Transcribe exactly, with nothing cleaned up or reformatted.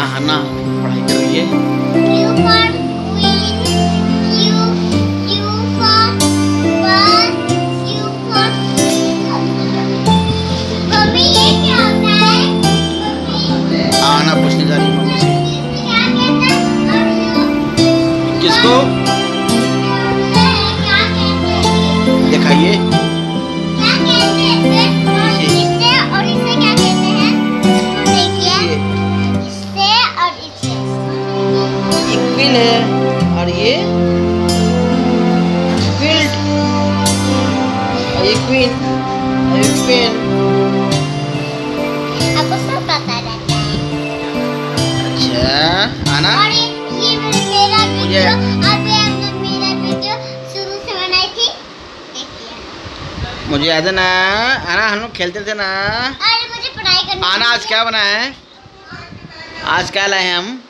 आना पढ़ाई कर रही है। Q for queen, Q, Q for bus, Q for mummy ये क्या होता है? मम्मी आना पूछने जा रही है मम्मी से। क्या कहता है? किसको क्या कहते हैं? दिखाइए? क्या कहते हैं? और इसे और इसे क्या कहते हैं? इसको देखिए। इसे और इसे। इक्विल है और ये फील्ड और ये क्वीन और ये क्वीन। आपको सब पता रहता है। अच्छा आना और ये ये मेरा मुझे वीडियो अभी हमने मेरा वीडियो शुरू से बनाई थी, देखिए। मुझे याद है ना आना, हम लोग खेलते थे ना। अरे मुझे पढ़ाई करनी आना आज क्या बना है? आज क्या लाए हैं हम?